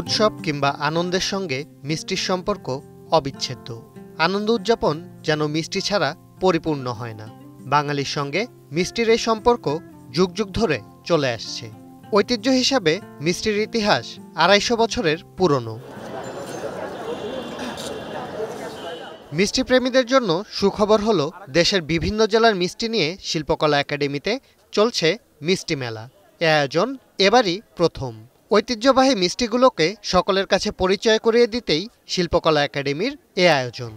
উৎসব কিংবা আনন্দের সঙ্গে মিষ্টির সম্পর্ক অবিচ্ছেদ্য। আনন্দ উদযাপন যেন মিষ্টি ছাড়া পরিপূর্ণ হয় না। বাঙালির সঙ্গে মিষ্টির এই সম্পর্ক যুগ যুগ ধরে চলে আসছে। ঐতিহ্য হিসাবে মিষ্টির ইতিহাস ২৫০ বছরের পুরনো। মিষ্টি প্রেমীদের জন্য সুখবর হলো, দেশের বিভিন্ন জেলার মিষ্টি নিয়ে শিল্পকলা একাডেমিতে চলছে মিষ্টি মেলা। এ আয়োজন এবারই প্রথম। ঐতিহ্যবাহী মিষ্টিগুলোকে সকলের কাছে পরিচয় করিয়ে দিতেই শিল্পকলা একাডেমির এ আয়োজন।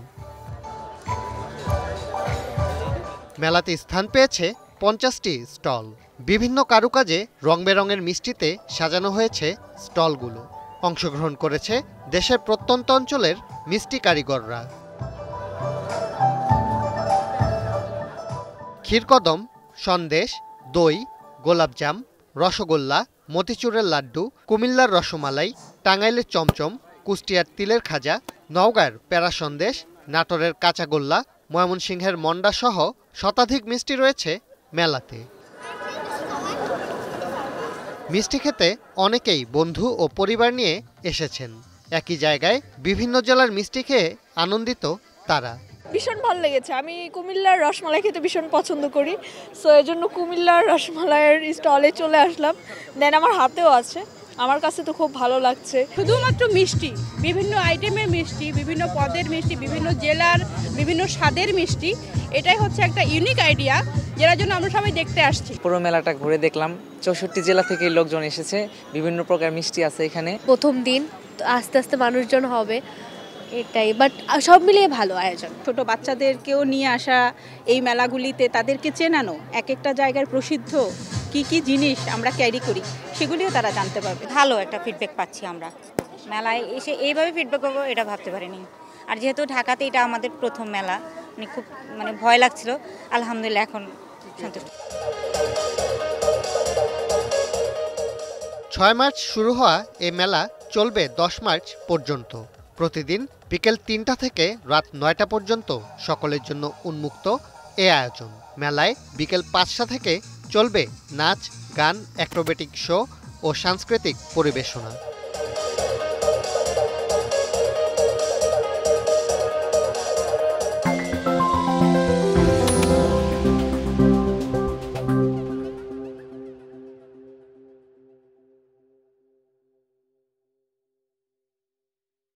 মেলাতে স্থান পেয়েছে ৫০টি স্টল। বিভিন্ন কারুকাজে রং বেরঙের মিষ্টিতে সাজানো হয়েছে স্টলগুলো। অংশগ্রহণ করেছে দেশের প্রত্যন্ত অঞ্চলের মিষ্টি কারিগররা। ক্ষীরকদম, সন্দেশ, দই, গোলাপজাম, রসগোল্লা, মতিচুরের লাড্ডু, কুমিল্লার রসমালাই, টাঙ্গাইলের চমচম, কুষ্টিয়ার তিলের খাজা, নওগাঁর প্যারা সন্দেশ, নাটোরের কাঁচাগোল্লা, ময়মনসিংহের মন্ডা সহ শতাধিক মিষ্টি রয়েছে মেলাতে। মিষ্টি খেতে অনেকেই বন্ধু ও পরিবার নিয়ে এসেছেন। একই জায়গায় বিভিন্ন জেলার মিষ্টি খেয়ে আনন্দিত তারা। ভীষণ ভালো লেগেছে। আমি কুমিল্লার রসমালাই খেতে ভীষণ পছন্দ করি, সো এই জন্য কুমিল্লার রসমালাইয়ের স্টলে চলে আসলাম। দেন আমার হাতেও আছে, আমার কাছে তো খুব ভালো লাগছে। শুধুমাত্র মিষ্টি, বিভিন্ন আইটেমের মিষ্টি, বিভিন্ন পদের মিষ্টি, বিভিন্ন জেলার বিভিন্ন স্বাদের মিষ্টি, এটাই হচ্ছে একটা ইউনিক আইডিয়া, যেটার জন্য আমরা সবাই দেখতে আসছি। পুরো মেলাটা ঘুরে দেখলাম, ৬৪ জেলা থেকে লোকজন এসেছে, বিভিন্ন প্রকার মিষ্টি আছে এখানে। প্রথম দিন আস্তে আস্তে মানুষজন হবে, এটাই, বাট সব মিলিয়ে ভালো আয়োজন। ছোট বাচ্চাদেরকেও নিয়ে আসা এই মেলাগুলিতে, তাদেরকে চেনানো এক একটা জায়গার প্রসিদ্ধ কি কি জিনিস আমরা ক্যারি করি, সেগুলিও তারা জানতে পারবে। ভালো একটা ফিডব্যাক পাচ্ছি আমরা। মেলায় এসে এইভাবে ফিডব্যাক পাবো এটা ভাবতে পারিনি। আর যেহেতু ঢাকাতে এটা আমাদের প্রথম মেলা, খুব ভয় লাগছিল, আলহামদুলিল্লাহ এখন সন্তুষ্ট। ৬ মার্চ শুরু হওয়া এ মেলা চলবে ১০ মার্চ পর্যন্ত। প্রতিদিন বিকেল ৩টা থেকে রাত ৯টা পর্যন্ত সকলের জন্য উন্মুক্ত এ আয়োজন। মেলায় বিকেল ৫টা থেকে চলবে নাচ, গান, অ্যাক্রোবেটিক শো ও সাংস্কৃতিক পরিবেশনা।